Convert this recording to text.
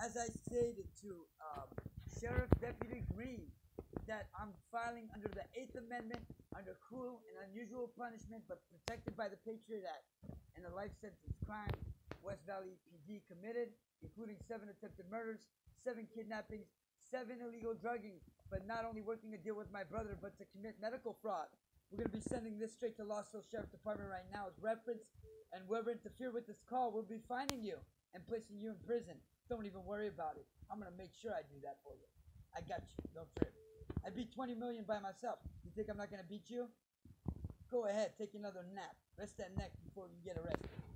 as I stated to Sheriff Deputy Green, that I'm filing under the Eighth Amendment, under cruel and unusual punishment, but protected by the Patriot Act, and the life sentence crime West Valley PD committed, including 7 attempted murders, 7 kidnappings, 7 illegal drugging, but not only working a deal with my brother, but to commit medical fraud. We're going to be sending this straight to Lost Hills Sheriff Department right now as reference, and whoever interfered with this call will be fining you and placing you in prison. Don't even worry about it. I'm going to make sure I do that for you. I got you. Don't trip. I beat 20 million by myself. You think I'm not going to beat you? Go ahead, take another nap. Rest that neck before you get arrested.